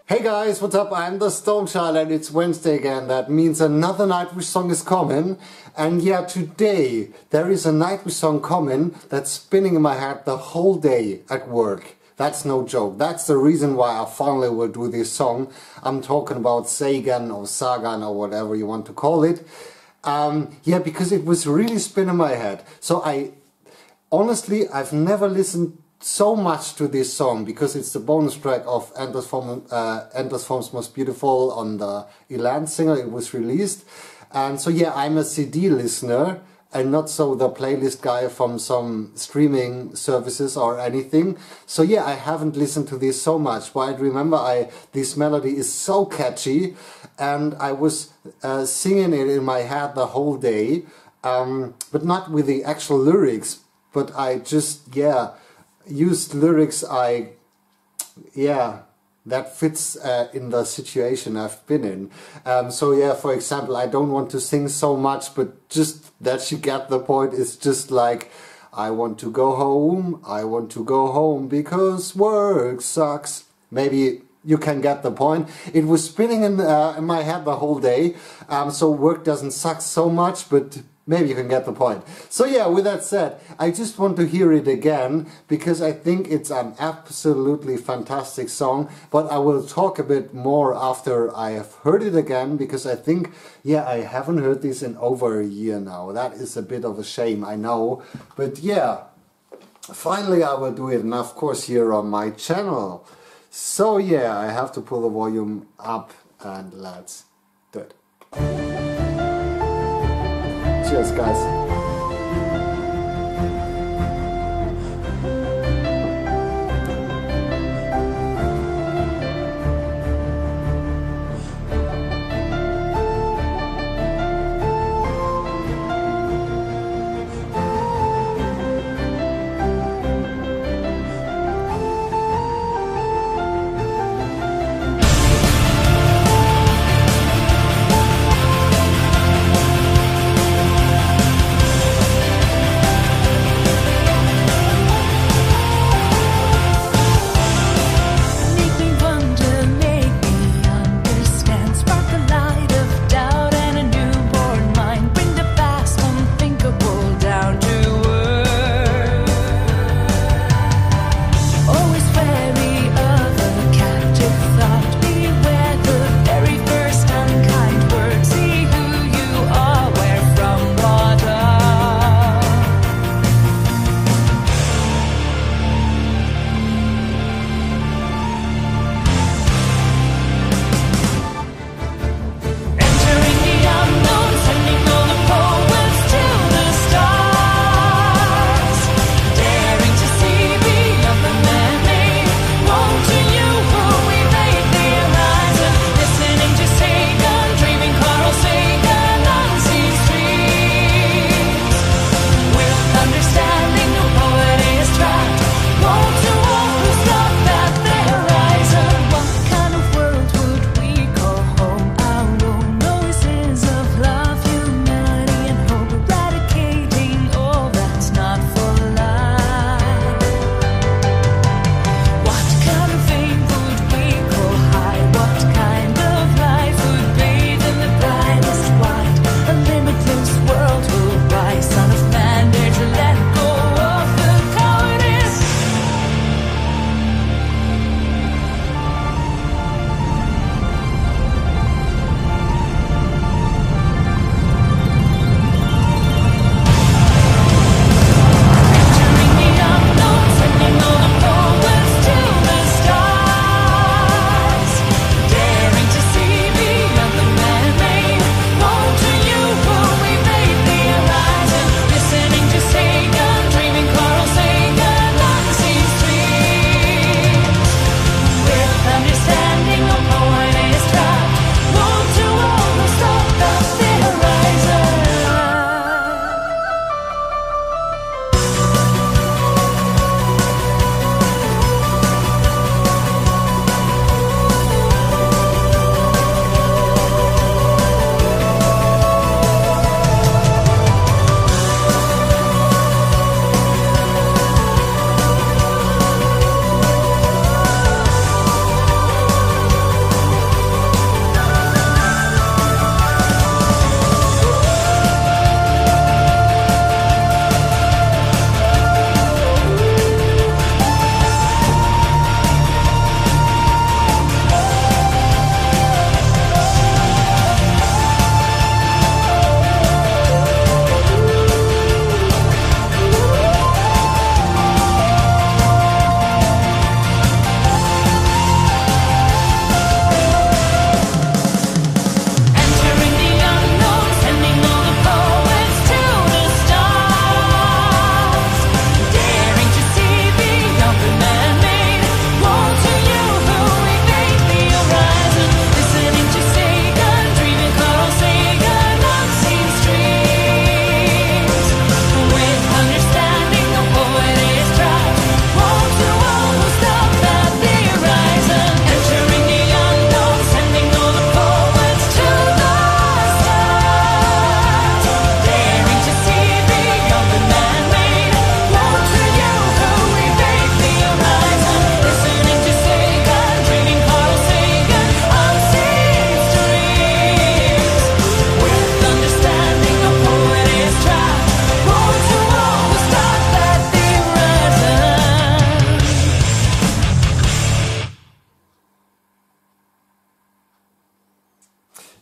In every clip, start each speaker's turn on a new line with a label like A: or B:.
A: Hey guys, what's up? I'm the Stone Child and it's Wednesday again. That means another Nightwish song is coming. And yeah, today there is a Nightwish song coming that's spinning in my head the whole day at work. That's no joke. That's the reason why I finally will do this song. I'm talking about Sagan or Sagan or whatever you want to call it. Yeah, because it was really spinning my head. So honestly, I've never listened so much to this song because it's the bonus track of Endless Forms Most Beautiful on the Elan single. It was released. And so yeah, I'm a CD listener and not so the playlist guy from some streaming services or anything. So yeah, I haven't listened to this so much, but I remember this melody is so catchy and I was singing it in my head the whole day, but not with the actual lyrics, but I just, yeah, used lyrics that fits in the situation I've been in. So yeah, for example, I don't want to sing so much, but just that you get the point. It's just like, I want to go home because work sucks. Maybe you can get the point. It was spinning in my head the whole day, so work doesn't suck so much, but maybe you can get the point. So yeah, with that said, I just want to hear it again because I think it's an absolutely fantastic song, but I will talk a bit more after I have heard it again because I think, yeah, I haven't heard this in over a year now. That is a bit of a shame, I know, but yeah, finally I will do it, and of course here on my channel. So yeah, I have to pull the volume up and let's do it. Cheers, guys.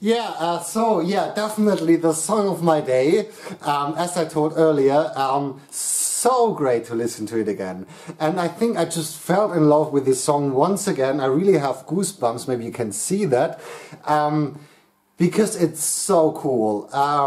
A: Yeah, so yeah, definitely the song of my day. As I told earlier, so great to listen to it again. And I think I just fell in love with this song once again. I really have goosebumps, maybe you can see that. Because it's so cool.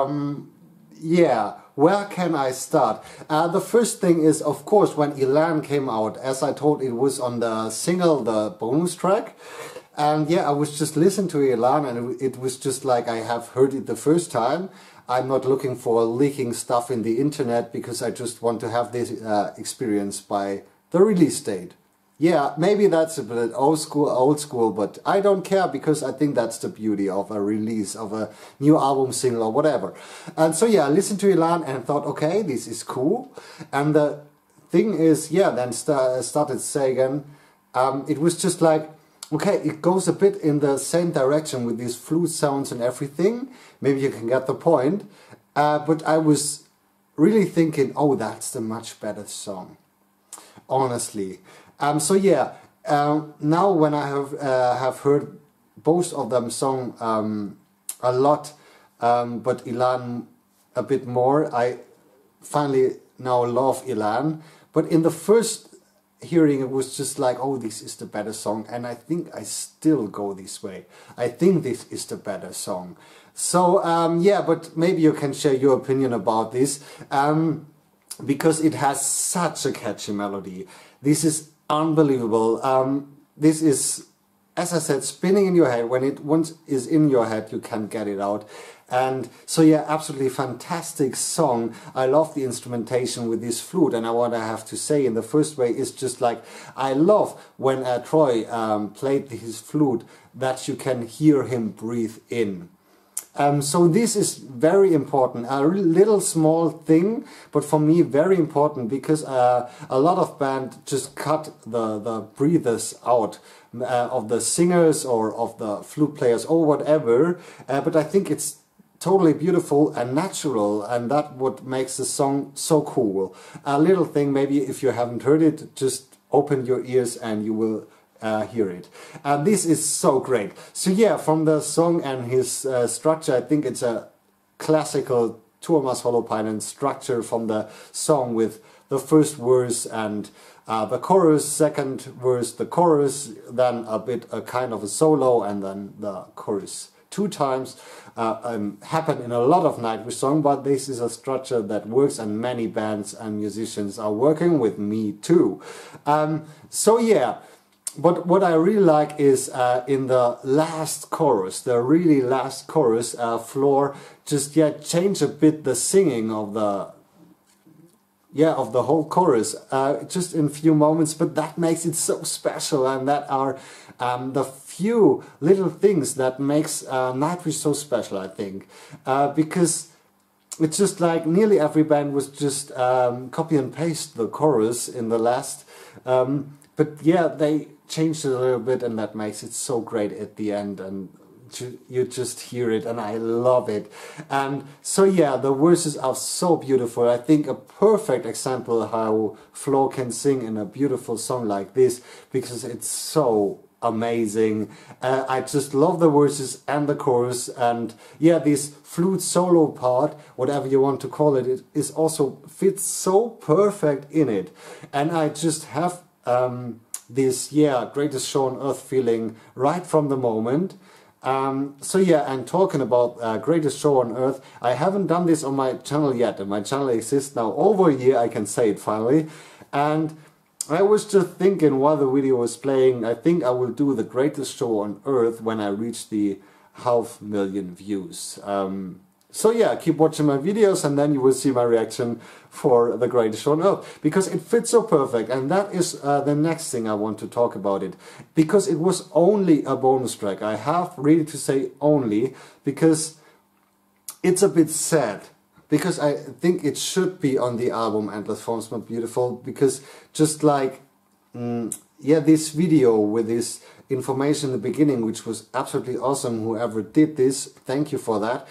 A: Yeah, where can I start? The first thing is, of course, when Elan came out. As I told, it was on the single, the bonus track. And yeah, I was just listening to Elan and it was just like I have heard it the first time. I'm not looking for leaking stuff in the internet because I just want to have this experience by the release date. Yeah, maybe that's a bit old school, but I don't care because I think that's the beauty of a release of a new album, single or whatever. And so yeah, I listened to Elan and thought, okay, this is cool. And the thing is, yeah, then started Sagan. It was just like, okay, it goes a bit in the same direction with these flute sounds and everything. Maybe you can get the point. But I was really thinking, oh, that's the much better song. Honestly. So yeah, now when I have heard both of them sung a lot, but Elan a bit more, I finally now love Elan. But in the first hearing it was just like, oh, this is the better song, and I think I still go this way. I think this is the better song. So yeah, but maybe you can share your opinion about this, because it has such a catchy melody. This is unbelievable. This is, as I said, spinning in your head. When it once is in your head, you can't get it out. And so yeah, absolutely fantastic song. I love the instrumentation with this flute, and what I have to say in the first way is just like, I love when Troy played his flute, that you can hear him breathe in. So this is very important, a little small thing, but for me very important, because a lot of bands just cut the breathers out of the singers or of the flute players or whatever, but I think it's totally beautiful and natural, and that's what makes the song so cool. A little thing, maybe if you haven't heard it, just open your ears and you will hear it. This is so great. So yeah, from the song and his structure, I think it's a classical Tuomas Holopainen structure from the song, with the first verse and the chorus, second verse, the chorus, then a bit a kind of a solo, and then the chorus. Two times happen in a lot of Nightwish songs, but this is a structure that works, and many bands and musicians are working with me too. So yeah, but what I really like is in the last chorus, the really last chorus, Floor just change a bit the singing of the whole chorus, just in few moments, but that makes it so special, and that are the few little things that makes Nightwish so special, I think, because it's just like nearly every band was just copy and paste the chorus in the last, but yeah, they changed it a little bit, and that makes it so great at the end, and you just hear it, and I love it. And so yeah, the verses are so beautiful. I think a perfect example how Flo can sing in a beautiful song like this, because it's so amazing. I just love the verses and the chorus, and yeah, this flute solo part, whatever you want to call it, it is also fits so perfect in it. And I just have this greatest show on earth feeling right from the moment. So yeah, and talking about greatest show on earth, I haven't done this on my channel yet, and my channel exists now over a year, I can say it finally. And I was just thinking while the video was playing, I think I will do the greatest show on earth when I reach the 500,000 views. So yeah, keep watching my videos, and then you will see my reaction for the greatest show on earth, because it fits so perfect. And that is the next thing I want to talk about it, because it was only a bonus track. I have really to say only, because it's a bit sad, because I think it should be on the album Endless Forms Not Beautiful, because just like yeah, this video with this information in the beginning, which was absolutely awesome, whoever did this, thank you for that.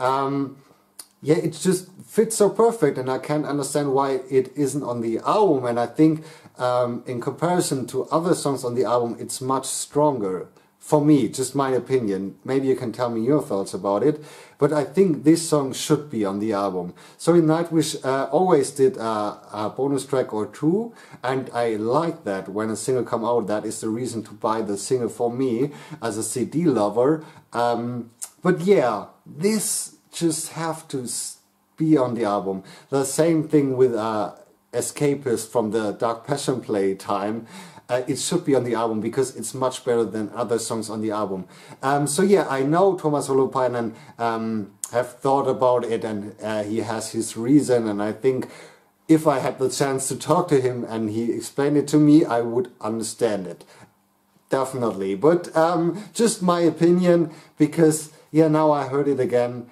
A: Yeah, it just fits so perfect, and I can't understand why it isn't on the album. And I think in comparison to other songs on the album, it's much stronger For me, just my opinion, maybe you can tell me your thoughts about it, but I think this song should be on the album. So in Nightwish always did a bonus track or two, and I like that when a single come out. That is the reason to buy the single for me as a CD lover. But yeah, this just have to be on the album. The same thing with Escapist from the Dark Passion Play time. It should be on the album because it's much better than other songs on the album. So yeah, I know Tuomas Holopainen have thought about it, and he has his reason, and I think if I had the chance to talk to him and he explained it to me, I would understand it. Definitely. But just my opinion, because yeah, now I heard it again.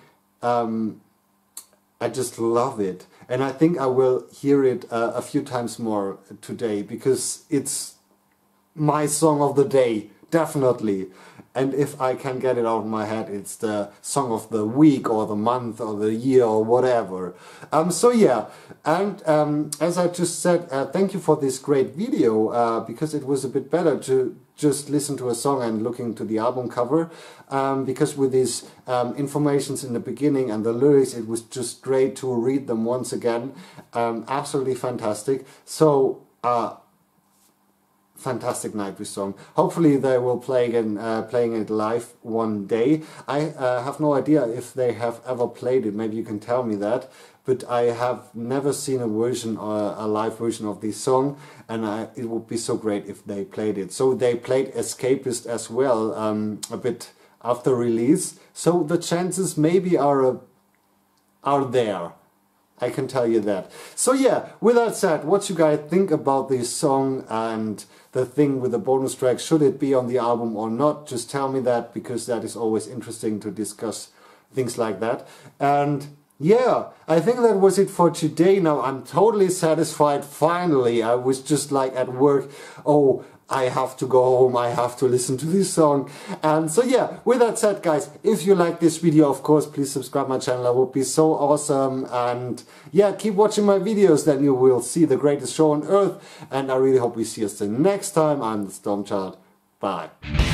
A: I just love it, and I think I will hear it a few times more today because it's my song of the day, definitely. And if I can get it out of my head, it's the song of the week or the month or the year or whatever. So yeah, and as I just said, thank you for this great video, because it was a bit better to just listen to a song and looking to the album cover, because with these informations in the beginning and the lyrics, it was just great to read them once again. Absolutely fantastic. So fantastic Nightwish song. Hopefully they will play again, playing it live one day. I have no idea if they have ever played it. Maybe you can tell me that. But I have never seen a version or a live version of this song, and it would be so great if they played it. So they played Escapist as well, a bit after release. So the chances maybe are there. I can tell you that. So yeah, with that said, what you guys think about this song and the thing with the bonus track? Should it be on the album or not? Just tell me that, because that is always interesting to discuss things like that. And yeah, I think that was it for today. Now I'm totally satisfied. Finally, I was just like at work, oh, I have to go home, I have to listen to this song. And so yeah, with that said guys, if you like this video, of course, please subscribe my channel, that would be so awesome. And yeah, keep watching my videos, then you will see the greatest show on earth. And I really hope we see us the next time. I'm the Stormchild. Bye.